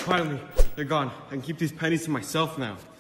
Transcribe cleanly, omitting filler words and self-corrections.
Finally, they're gone. I can keep these pennies to myself now.